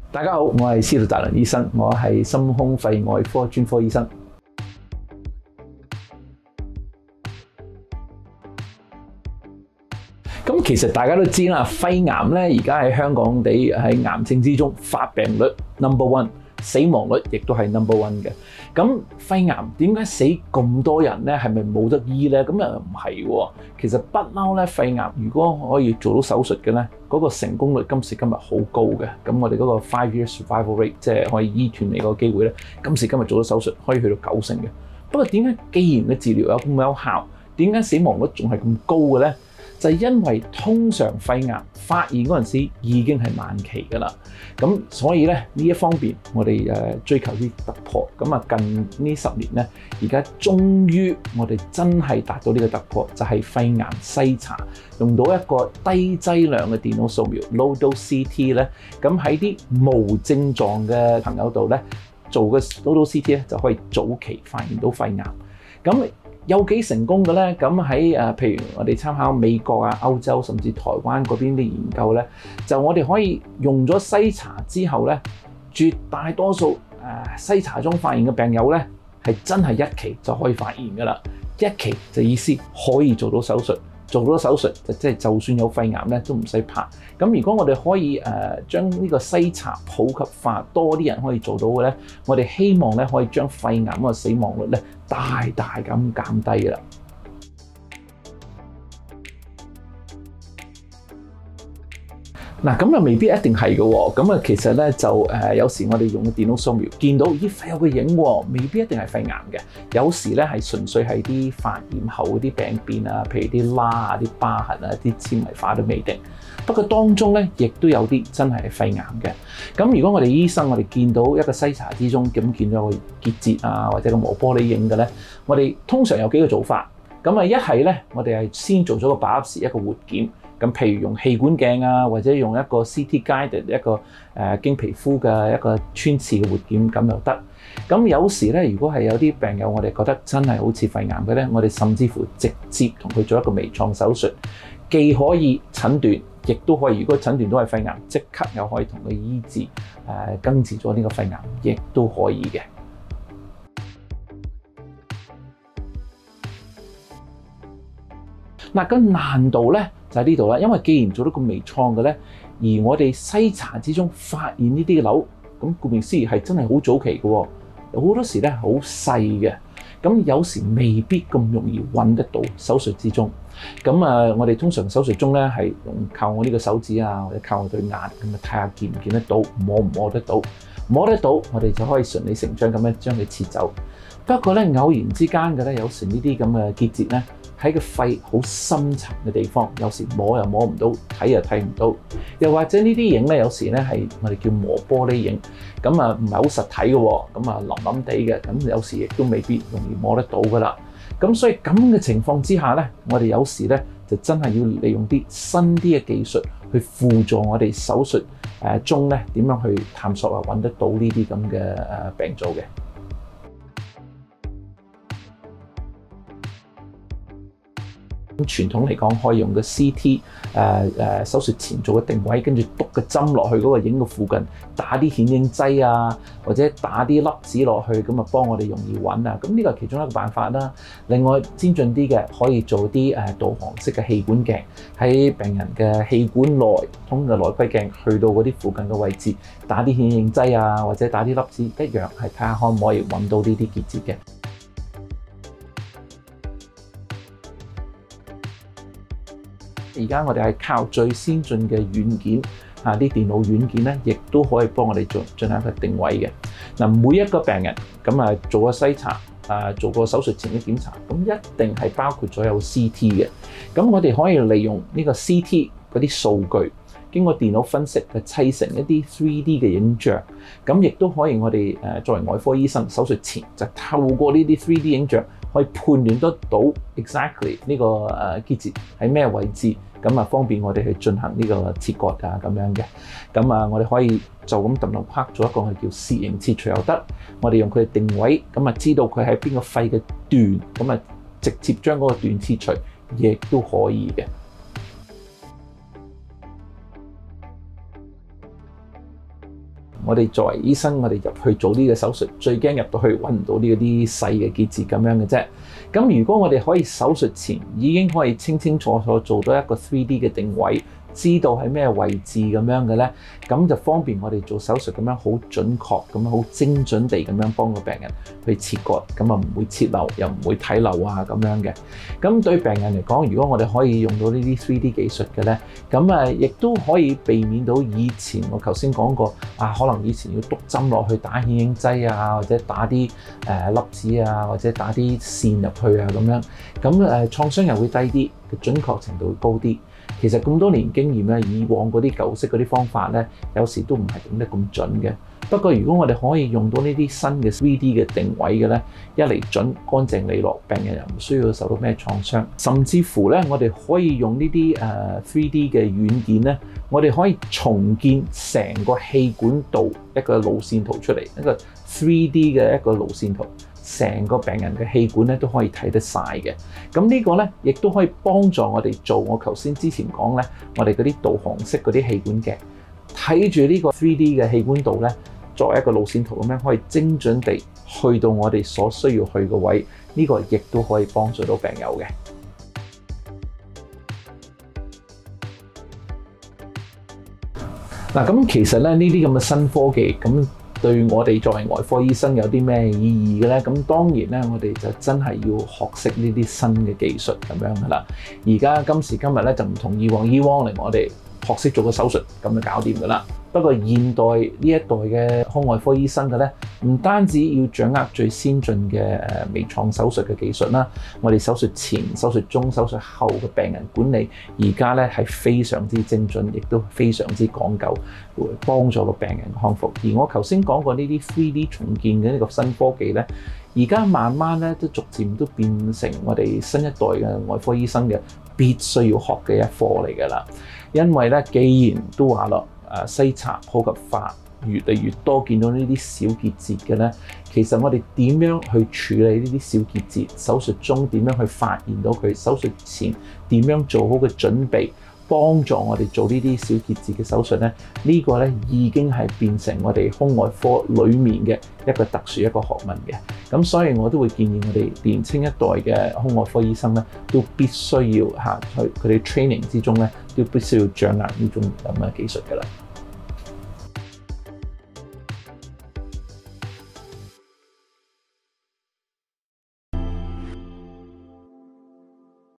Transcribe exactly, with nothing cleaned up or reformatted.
大家好，我係司徒達倫醫生，我係心胸肺外科專科醫生。咁其實大家都知啦，肺癌咧而家喺香港地喺癌症之中發病率 number one， 死亡率亦都係 number one 嘅。咁肺癌點解死咁多人咧？係咪冇得醫咧？咁又唔係喎。其實不嬲咧，肺癌如果可以做到手術嘅咧，嗰個成功率今時今日好高嘅。咁我哋嗰個 five year survival rate， 即係可以醫斷你嗰個機會咧，今時今日做到手術可以去到九成嘅。不過點解既然嘅治療有咁有效，點解死亡率仲係咁高嘅咧？就係因為通常肺癌發現嗰陣時已經係晚期㗎啦，咁所以咧呢一方面我哋誒追求啲突破，咁啊近呢十年咧，而家終於我哋真係達到呢個突破，就係肺癌篩查用到一個低劑量嘅電腦掃描 low dose C T 咧，咁喺啲無症狀嘅朋友度咧做嘅 low dose C T 咧就可以早期發現到肺癌，咁。有幾成功嘅咧？咁喺誒，譬如我哋參考美國啊、歐洲甚至台灣嗰邊啲研究咧，就我哋可以用咗篩查之後咧，絕大多數誒篩查中發現嘅病友咧，係真係一期就可以發現㗎啦。一期就意思可以做到手術，做到手術就即係就算有肺癌咧都唔使怕。咁如果我哋可以誒將呢個篩查普及化，多啲人可以做到嘅咧，我哋希望咧可以將肺癌嗰個死亡率咧大大咁減低㗎啦。嗱，咁又未必一定係嘅喎。咁啊，其實咧就誒有時我哋用電腦掃描見到咦肺有個影喎，未必一定係肺癌嘅。有時咧係純粹係啲發炎後嗰啲病變啊，譬如啲瘌啊、啲疤痕啊、啲纖維化都未定。不過當中咧亦都有啲真係肺癌嘅。咁如果我哋醫生我哋見到一個篩查之中咁見到個結節啊或者個磨玻璃影嘅咧，我哋通常有幾個做法。咁啊一係咧我哋係先做咗個 biopsy一個活檢。咁譬如用氣管鏡啊，或者用一個 C T guided 一個誒、呃、經皮膚嘅一個穿刺嘅活檢咁又得。咁有時咧，如果係有啲病友我哋覺得真係好似肺癌嘅咧，我哋甚至乎直接同佢做一個微創手術，既可以診斷，亦都可以。如果診斷都係肺癌，即刻又可以同佢醫治誒、呃、根治咗呢個肺癌，亦都可以嘅。嗱，個難度咧就喺呢度啦，因為既然做到咁微創嘅咧，而我哋篩查之中發現呢啲嘅瘤，咁顧名思義係真係好早期嘅喎，好多時咧好細嘅，咁有時未必咁容易揾得到手術之中。咁啊，我哋通常手術中咧係用靠我呢個手指啊，或者靠我對眼咁啊睇下見唔見得到，摸唔摸得到，摸得到我哋就可以順理成章咁樣將佢切走。不過咧偶然之間嘅咧，有時呢啲咁嘅結節咧，喺個肺好深層嘅地方，有時摸又摸唔到，睇又睇唔到，又或者呢啲影咧，有時咧係我哋叫磨玻璃影，咁啊唔係好實體嘅喎，咁啊腍腍地嘅，咁有時亦都未必容易摸得到噶啦。咁所以咁嘅情況之下咧，我哋有時咧就真係要利用啲新啲嘅技術去輔助我哋手術誒中咧點樣去探索啊揾得到呢啲咁嘅誒病灶嘅。咁傳統嚟講，可以用個 C T 誒、呃、誒、呃、手術前做個定位，跟住篤個針落去嗰個影嘅附近，打啲顯影劑啊，或者打啲粒子落去，咁啊幫我哋容易揾啊。咁呢個係其中一個辦法啦。另外先進啲嘅，可以做啲誒導航式嘅氣管鏡，喺病人嘅氣管內通過內窺鏡去到嗰啲附近嘅位置，打啲顯影劑啊，或者打啲粒子，一樣係睇下可唔可以揾到呢啲結節嘅。而家我哋係靠最先進嘅軟件啊，啲電腦軟件咧，亦都可以幫我哋做進行一個定位嘅。嗱，每一個病人咁啊，做個篩查啊，做個手術前嘅檢查，咁一定係包括咗有 C T 嘅。咁我哋可以利用呢個 C T 嗰啲數據，經過電腦分析去砌成一啲 three D 嘅影像。咁亦都可以我哋誒作為外科醫生，手術前就透過呢啲 three D 影像，可以判斷得到 exactly 呢個誒結節喺咩位置，咁啊方便我哋去進行呢個切割啊咁樣嘅。咁啊，我哋可以就咁揼落拍做一個係叫楔形切除又得。我哋用佢嘅定位，咁啊知道佢喺邊個肺嘅段，咁啊直接將嗰個段切除，亦都可以嘅。 我哋作為醫生，我哋入去做呢個手術，最驚入到去揾唔到呢啲細嘅結節咁樣嘅啫。咁如果我哋可以手術前已經可以清清楚楚做到一個 three D 嘅定位，知道喺咩位置咁樣嘅咧，咁就方便我哋做手術咁樣好準確咁樣好精準地咁樣幫個病人去切割，咁啊唔會切漏又唔會睇漏啊咁樣嘅。咁對病人嚟講，如果我哋可以用到呢啲 three D 技術嘅咧，咁啊亦都可以避免到以前我頭先講過啊，可能以前要篤針落去打顯影劑啊，或者打啲誒粒子啊，或者打啲線入去啊咁樣，咁誒創傷又會低啲，個準確程度會高啲。其實咁多年經驗咧，以往嗰啲舊式嗰啲方法咧，有時都唔係整得咁準嘅。不過如果我哋可以用到呢啲新嘅 three D 嘅定位嘅咧，一嚟準乾淨利落，病人又唔需要受到咩創傷，甚至乎咧，我哋可以用呢啲誒 three D 嘅軟件咧，我哋可以重建成個氣管道一個路線圖出嚟，一個 three D 嘅一個路線圖。成個病人嘅氣管咧都可以睇得晒嘅，咁呢個咧亦都可以幫助我哋做我頭先之前講咧，我哋嗰啲導航式嗰啲氣管鏡，睇住呢個 three D 嘅氣管道咧，作為一個路線圖咁樣，可以精準地去到我哋所需要去嘅位，呢個亦都可以幫助到病友嘅。嗱，咁其實咧呢啲咁嘅新科技咁，對我哋作為外科醫生有啲咩意義嘅咧？咁當然咧，我哋就真係要學識呢啲新嘅技術咁樣噶啦。而家今時今日咧就唔同以往，以往嚟我哋學識做個手術咁就搞掂噶啦。不過現代呢一代嘅胸外科醫生嘅咧，唔單止要掌握最先進嘅誒微創手術嘅技術啦，我哋手術前、手術中、手術後嘅病人管理，而家咧係非常之精準，亦都非常之講究，會幫助個病人康復。而我頭先講過呢啲 three D 重建嘅呢個新科技咧，而家慢慢咧都逐漸都變成我哋新一代嘅外科醫生嘅必須要學嘅一科嚟㗎啦。因為咧，既然都話咯，誒篩查普及化，越嚟越多見到呢啲小結節嘅咧，其實我哋點樣去處理呢啲小結節？手術中點樣去發現到佢？手術前點樣做好嘅準備，幫助我哋做呢啲小結節嘅手術咧？呢個咧已經係變成我哋胸外科裡面嘅一個特殊一個學問嘅。咁所以我都會建議我哋年青一代嘅胸外科醫生咧，都必須要嚇去佢哋 training 之中咧，都必須要掌握呢種咁嘅技術㗎啦。